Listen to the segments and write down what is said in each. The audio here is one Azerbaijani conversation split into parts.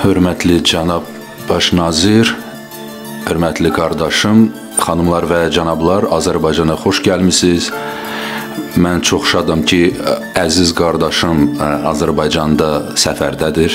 Hörmətli cənab baş nazir, hörmətli qardaşım, xanımlar və cənablar, Azərbaycana xoş gəlmisiniz. Mən çox şadam ki, əziz qardaşım Azərbaycanda səfərdədir.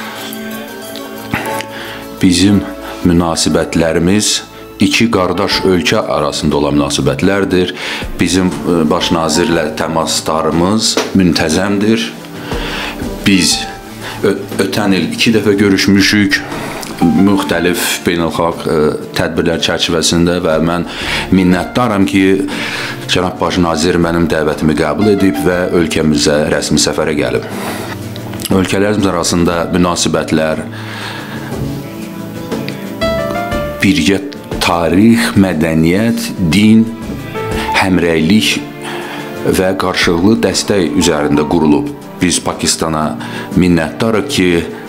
Bizim münasibətlərimiz iki qardaş ölkə arasında olan münasibətlərdir. Bizim baş nazirlə təmaslarımız müntəzəmdir. Biz ötən il 2 dəfə görüşmüşük müxtəlif beynəlxalq tədbirlər çərçivəsində və mən minnətdaram ki, cənab baş nazir mənim dəvətimi qəbul edib və ölkəmizə rəsmi səfərə gəlib. Ölkələrimiz arasında münasibətlər birgə tarix, mədəniyyət, din, həmrəylik və qarşılıqlı dəstək üzərində qurulub. Biz Pakistana minnətdarıq ki,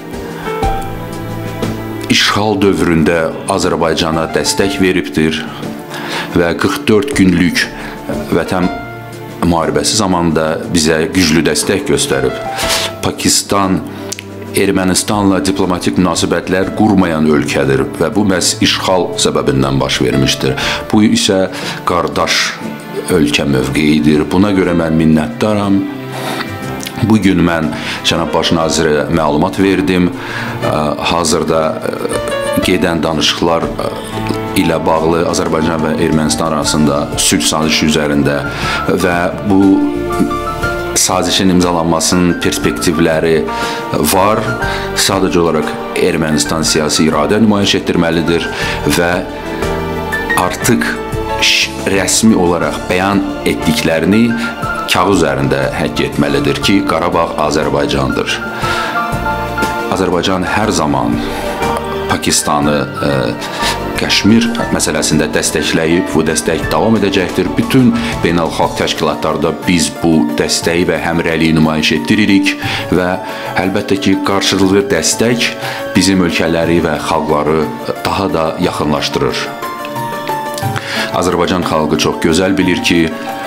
işğal dövründə Azərbaycana dəstək veribdir və 44 günlük vətən müharibəsi zamanında bizə güclü dəstək göstərib. Pakistan Ermənistanla diplomatik münasibətlər qurmayan ölkədir və bu məhz işğal səbəbindən baş vermişdir. Bu isə qardaş ölkə mövqeyidir. Buna görə mən minnətdaram. Bugün mən cənab baş nazirə məlumat verdim. Hazırda gedən danışıqlar ilə bağlı Azərbaycan və Ermənistan arasında sülh sazişi üzərində və bu sazişin imzalanmasının perspektivləri var. Sadəcə olaraq Ermənistan siyasi iradə nümayiş etdirməlidir və artıq rəsmi olaraq bəyan etdiklərini kağız üzərində həkk etməlidir ki, Qarabağ Azərbaycandır. Azərbaycan hər zaman Pakistanı Kəşmir məsələsində dəstəkləyib, bu dəstək davam edəcəkdir. Bütün beynəlxalq təşkilatlarda biz bu dəstəyi və həmrəyliyi nümayiş etdiririk və əlbəttə ki, qarşılıqlı dəstək bizim ölkələri və xalqları daha da yaxınlaşdırır. Azərbaycan xalqı çox gözəl bilir ki,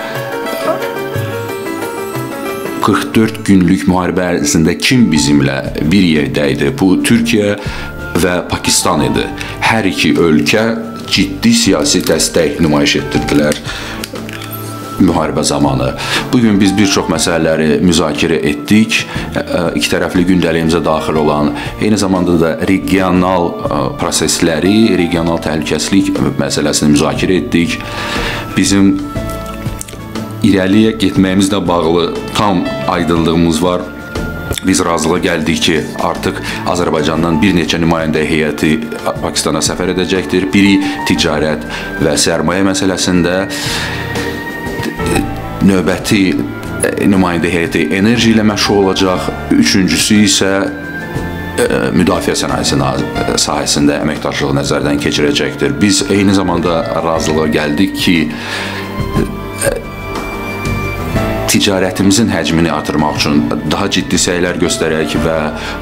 44 günlük müharibə ərzində kim bizimlə bir yerdə idi? Bu, Türkiyə və Pakistan idi. Hər iki ölkə ciddi siyasi dəstək nümayiş etdirdilər müharibə zamanı. Bugün biz bir çox məsələləri müzakirə etdik. İki tərəfli gündəliyimizə daxil olan, eyni zamanda da regional prosesləri, regional təhlükəsizlik məsələsini müzakirə etdik. Bizim irəliyə getməyimizlə bağlı tam aydınlığımız var. Biz razılığa gəldik ki, artıq Azərbaycandan bir neçə nümayəndə heyəti Pakistana səfər edəcəkdir. Biri ticarət və sərmayə məsələsində, növbəti nümayəndə heyəti enerji ilə məşğul olacaq. Üçüncüsü isə müdafiə sahəsində əməkdaşlığı nəzərdən keçirəcəkdir. Biz eyni zamanda razılığa gəldik ki, ticarətimizin həcmini artırmaq üçün daha ciddi səylər göstərək və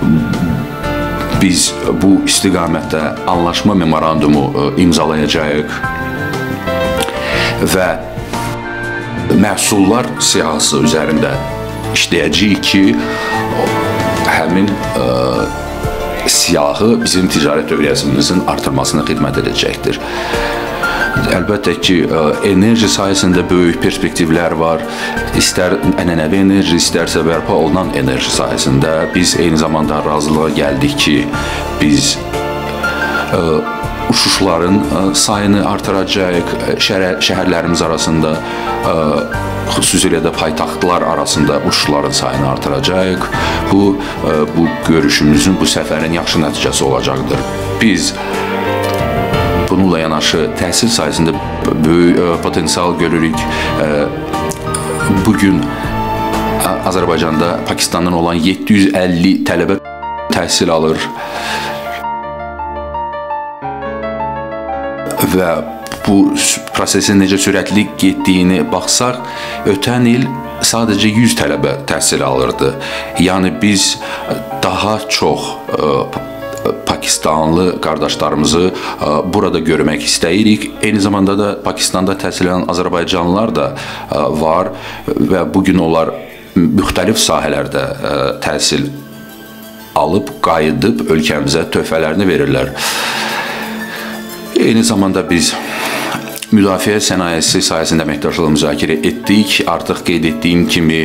biz bu istiqamətdə anlaşma memorandumu imzalayacağıq və məhsullar siyahısı üzərində işləyəcəyik ki, həmin siyahı bizim ticarət dövriyyəmizin artırmasına xidmət edəcəkdir. Əlbəttə ki, enerji sahəsində böyük perspektivlər var. İstər ənənəvi enerji, istərsə bərpa olunan enerji sahəsində biz eyni zamanda razılığa gəldik ki, biz uçuşların sayını artıracağıq, şəhərlərimiz arasında, xüsusilə də paytaxtlar arasında uçuşların sayını artıracağıq. Bu görüşümüzün, bu səfərin yaxşı nəticəsi olacaqdır. Biz bununla yanaşı təhsil sayəsində böyük potensial görürük. Bugün Azərbaycanda Pakistandan olan 750 tələbə təhsil alır və bu prosesin necə sürətli getdiyini baxsaq, ötən il sadəcə 100 tələbə təhsil alırdı. Yəni biz daha çox Pakistanlı qardaşlarımızı burada görmək istəyirik. Eyni zamanda da Pakistanda təhsil alan Azərbaycanlılar da var və bugün onlar müxtəlif sahələrdə təhsil alıb, qayıdıb ölkəmizə töhfələrini verirlər. Eyni zamanda biz müdafiə sənayesi sayəsində əməkdaşlığı müzakirə etdik. Artıq qeyd etdiyim kimi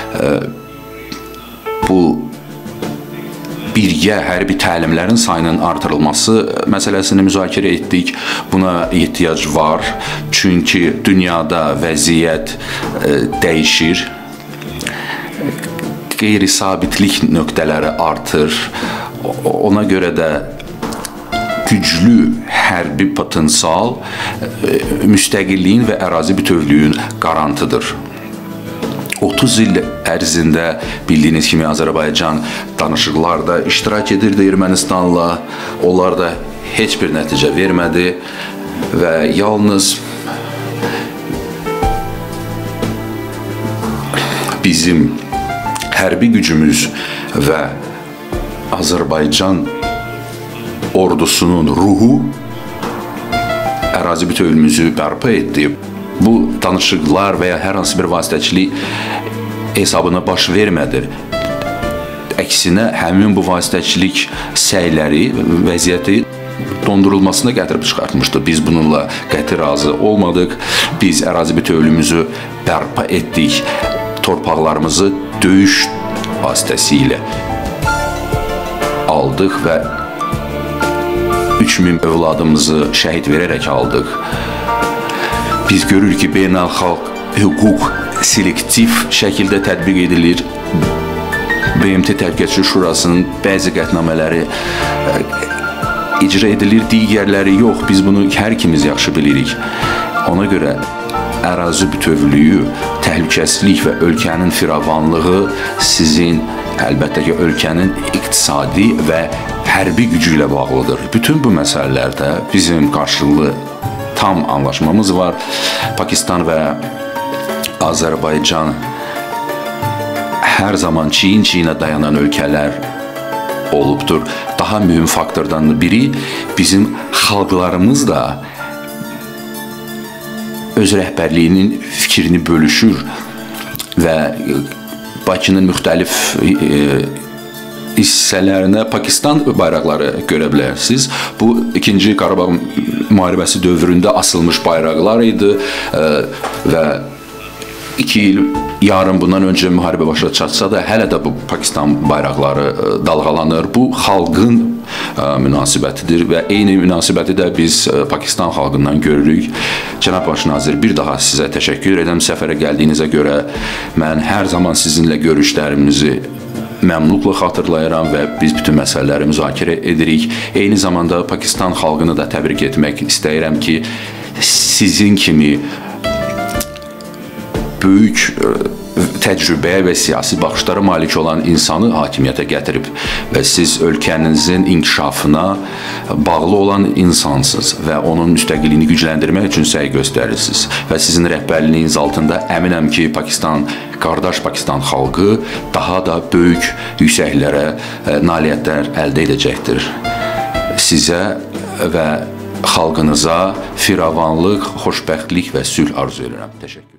bu birgə hərbi təlimlərin sayının artırılması məsələsini müzakirə etdik. Buna ehtiyac var. Çünki dünyada vəziyyət dəyişir. Qeyri-sabitlik nöqtələri artır. Ona görə də güclü hərbi potensial müstəqilliyin və ərazi bütövlüyün qarantıdır. 30 il ərzində bildiyiniz kimi Azərbaycan danışıqlarda iştirak edirdi Ermənistanla. Onlar da heç bir nəticə vermədi və yalnız bizim hərbi gücümüz və Azərbaycan ordusunun ruhu ərazi bütövlüyümüzü bərpa etdi. Bu danışıqlar və ya hər hansı bir vasitəçilik hesabına baş vermədi. Əksinə, həmin bu vasitəçilik səyləri vəziyyəti dondurulmasına gətirib çıxartmışdı. Biz bununla qəti razı olmadıq. Biz ərazi bütövlüyümüzü bərpa etdik. Torpaqlarımızı döyüş vasitəsilə aldıq və 3000 övladımızı şəhid verərək aldıq. Biz görürük ki, beynəlxalq hüquq selektiv şəkildə tətbiq edilir. BMT Təhlükəsizlik Şurasının bəzi qətnamələri icra edilir, digərləri yox. Biz bunu hər ikimiz yaxşı bilirik. Ona görə ərazi bütövlüyü, təhlükəsizlik və ölkənin firavanlığı sizin, əlbəttə ki, ölkənin iqtisadi və hərbi gücü ilə bağlıdır. Bütün bu məsələlərdə bizim qarşılıqlı tam anlaşmamız var. Pakistan və Azərbaycan hər zaman çiyin-çiyinə dayanan ölkələr olubdur. Daha mühüm faktordan biri bizim xalqlarımız da öz rəhbərliyinin fikrini bölüşür və Bakının müxtəlif hissələrinə Pakistan bayraqları görə bilərsiniz. Bu, 2-ci Qarabağ müharibəsi dövründə asılmış bayraqlar idi və 2 il yarım bundan öncə müharibə başa çatsa da hələ də bu Pakistan bayraqları dalğalanır. Bu xalqın münasibətidir və eyni münasibəti də biz Pakistan xalqından görürük. Cənab Baş nazir, bir daha sizə təşəkkür edirəm səfərə gəldiyinizə görə. Mən hər zaman sizinlə görüşlərimizi məmnunluqla xatırlayıram və biz bütün məsələləri müzakirə edirik. Eyni zamanda Pakistan xalqını da təbrik etmək istəyirəm ki, sizin kimi böyük təcrübəyə və siyasi baxışlara malik olan insanı hakimiyyətə gətirib və siz ölkənizin inkişafına bağlı olan insansınız və onun müstəqilliyini gücləndirmək üçün səy göstərirsiniz və sizin rəhbərliyiniz altında əminəm ki, qardaş Pakistan xalqı daha da böyük yüksəklərə nailiyyətlər əldə edəcəkdir. Sizə və xalqınıza firavanlıq, xoşbəxtlik və sülh arzu edirəm. Təşəkkür.